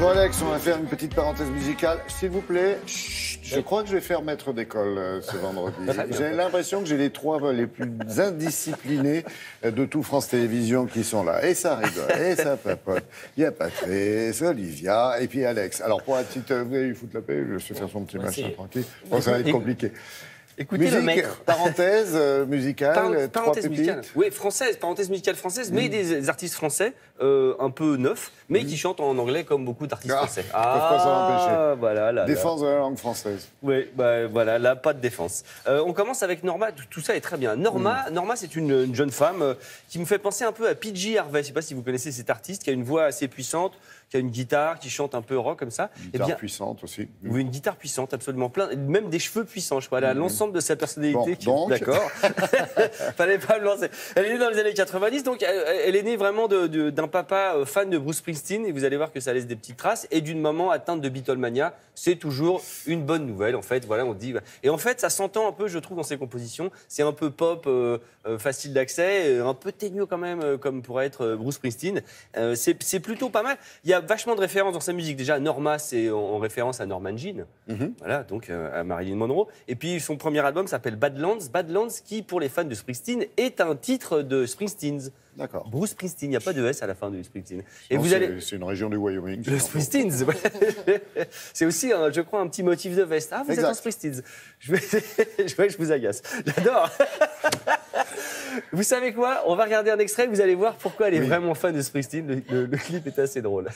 Bon Alex, on va faire une petite parenthèse musicale. S'il vous plaît, chut, je crois que je vais faire maître d'école ce vendredi. J'ai l'impression que j'ai les trois les plus indisciplinés de tout France Télévisions qui sont là. Et ça rigole, et ça papote. Il y a Patrice, Olivia, et puis Alex. Alors pour la petite, vous allez lui foutre la paix, je vais faire son petit machin tranquille. Bon, ça va être compliqué. Écoutez musique, le maître. Parenthèse musicale, parenthèse musicale. Oui, française, parenthèse musicale française, mais des artistes français un peu neufs, mais qui chantent en anglais comme beaucoup d'artistes français. Pas s'en empêcher. Voilà. Là, défense de la langue française. Oui, bah, voilà, là, pas de défense. On commence avec Norma, tout ça est très bien. Norma, c'est une jeune femme qui me fait penser un peu à PJ Harvey. Je ne sais pas si vous connaissez cet artiste qui a une voix assez puissante, qui a une guitare, qui chante un peu rock comme ça. Une guitare puissante aussi. Oui, une guitare puissante, absolument plein, même des cheveux puissants, je crois. Elle a l'ensemble de sa personnalité. Bon, donc... D'accord. Fallait pas me lancer. Elle est née dans les années 90, donc elle est née vraiment d'un papa fan de Bruce Springsteen, et vous allez voir que ça laisse des petites traces, et d'une maman atteinte de Beatlemania. C'est toujours une bonne nouvelle, en fait. Voilà, on dit. Et en fait, ça s'entend un peu, je trouve, dans ses compositions. C'est un peu pop, facile d'accès, un peu teigneux quand même, comme pourrait être Bruce Springsteen. C'est plutôt pas mal. Il y a vachement de références dans sa musique. Déjà, Norma, c'est en référence à Norman Jean. Voilà, donc à Marilyn Monroe. Et puis, son premier album s'appelle Badlands. Badlands, qui, pour les fans de Springsteen, est un titre de Springsteens. D'accord. Bruce Springsteen, il n'y a pas de S à la fin de Springsteen. Et vous allez... C'est une région du Wyoming. Le Springsteens. C'est aussi, je crois, un petit motif de veste. Ah, vous êtes en Springsteens. Je vous agace. J'adore. Vous savez quoi? On va regarder un extrait, vous allez voir pourquoi elle est vraiment fan de Springsteen. Le clip est assez drôle.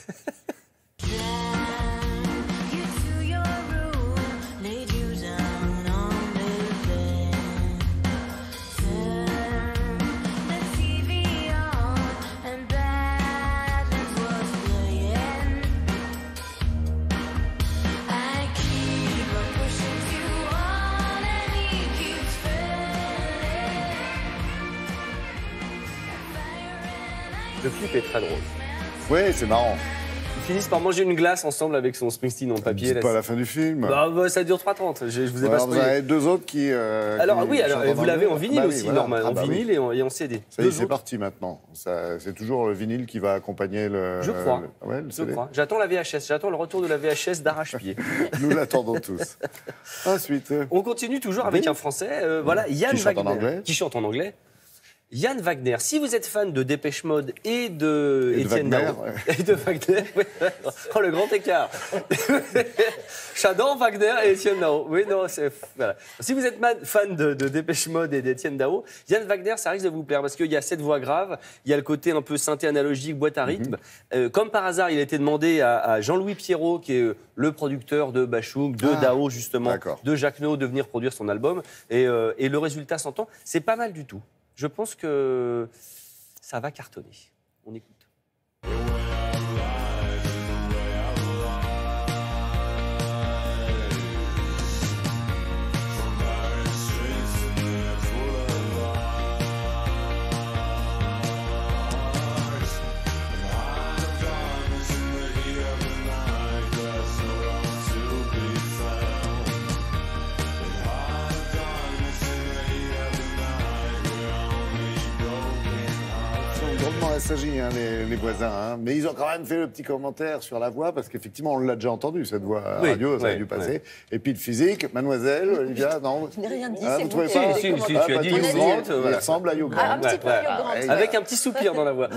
Le clip est très drôle. Oui, c'est marrant. Ils finissent par manger une glace ensemble avec son Springsteen en papier. C'est pas la fin du film. Bah, ça dure 3h30. Je vous ai pas spoilé. Vous avez deux autres qui... alors qui vous l'avez en vinyle aussi, voilà. Normal. En vinyle et en CD. Ça y est, c'est parti maintenant. C'est toujours le vinyle qui va accompagner le... Je crois. Le crois. J'attends la VHS. J'attends le retour de la VHS d'arrache-pied. Nous l'attendons tous. Ensuite... On continue toujours avec un Français. Voilà, Yann Wagner. Qui chante en anglais. Yann Wagner, si vous êtes fan de Dépêche Mode et de Étienne Dao, et de Wagner, oh le grand écart. J'adore Wagner et Étienne Dao. Oui, non, voilà. Si vous êtes fan de Dépêche Mode et d'Étienne Dao, Yann Wagner, ça risque de vous plaire parce qu'il y a cette voix grave, il y a le côté un peu synthé analogique, boîte à rythme. Comme par hasard, il a été demandé à Jean-Louis Pierrot, qui est le producteur de Bachoum, de Dao justement, de Jacquenot, de venir produire son album. Et le résultat s'entend. C'est pas mal du tout. Je pense que ça va cartonner. On écoute. S'agit, les voisins, hein. Mais ils ont quand même fait le petit commentaire sur la voix, parce qu'effectivement, on l'a déjà entendu, cette voix radio, ça a dû passer. Et puis le physique, mademoiselle, Olivia, non? Je n'ai rien dit, vous trouvez pas? Si, tu as dit Hugh Grant. Il ressemble à Hugh Grant. Un petit peu Hugh Grant. Avec un petit soupir dans la voix.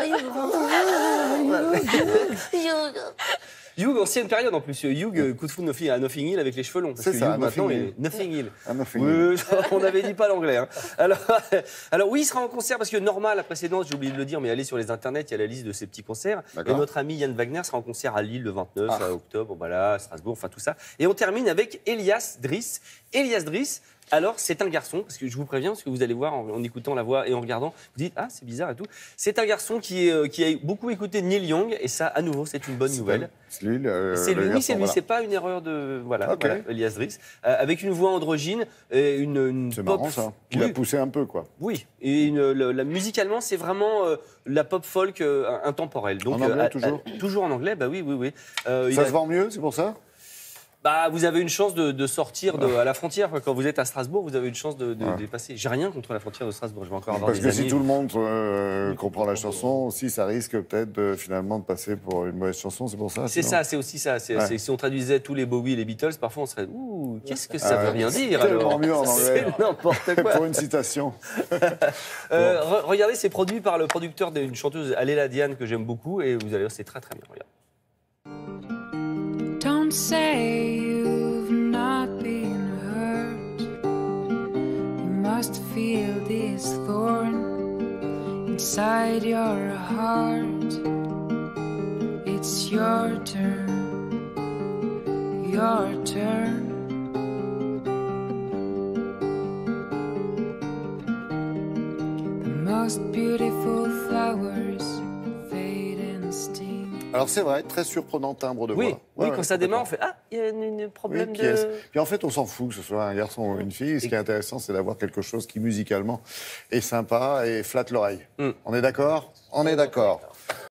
Hugh, ancienne période en plus. Hugh, coup de foudre à Nothing Hill avec les cheveux longs. C'est ça, Hugh, maintenant, il est Nothing Hill. Oui, on n'avait dit pas l'anglais. Hein. Alors oui, il sera en concert parce que Norma, la précédente, j'ai oublié de le dire, mais allez sur les internets, il y a la liste de ses petits concerts. Et notre ami Yann Wagner sera en concert à Lille le 29 octobre, voilà, à Strasbourg, enfin tout ça. Et on termine avec Elias Driss. Elias Driss, alors, c'est un garçon, parce que je vous préviens, parce que vous allez voir en écoutant la voix et en regardant, vous dites « Ah, c'est bizarre et tout ». C'est un garçon qui a beaucoup écouté Neil Young, et ça, à nouveau, c'est une bonne nouvelle. C'est lui, c'est pas une erreur de... Voilà, Elias Driss. Avec une voix androgyne, et une c'est pop... marrant, ça. Qui l'a poussé un peu, quoi. Oui, et musicalement, c'est vraiment la pop folk intemporelle. Donc, en anglais, toujours toujours en anglais, bah oui. Ça se vend mieux, c'est pour ça? Bah, vous avez une chance de sortir à la frontière. Quoi. Quand vous êtes à Strasbourg, vous avez une chance de dépasser. J'ai rien contre la frontière de Strasbourg. Je vais encore avoir Parce des que amis. si tout le monde comprend la chanson, aussi, ça risque peut-être finalement de passer pour une mauvaise chanson. C'est pour ça. C'est ça, c'est aussi ça. C'est si on traduisait tous les Bowie et les Beatles, parfois on serait ouh, qu'est-ce que ça veut rien dire tellement alors mieux en anglais. C'est n'importe quoi. Pour une citation. Regardez, c'est produit par le producteur d'une chanteuse Aléla Diane que j'aime beaucoup et vous allez voir, c'est très très bien. Regarde. Don't say you've not been hurt. You must feel this thorn inside your heart. It's your turn, your turn. The most beautiful flowers fade and sting. Alors c'est vrai, très surprenant timbre de voix. Oui, Ouais, quand ouais, ça démarre, on complètement. fait il y a un problème Oui, qui est-ce de. Puis en fait, on s'en fout que ce soit un garçon ou une fille. Ce qui est intéressant, c'est d'avoir quelque chose qui musicalement est sympa et flatte l'oreille. On est d'accord ? On est d'accord.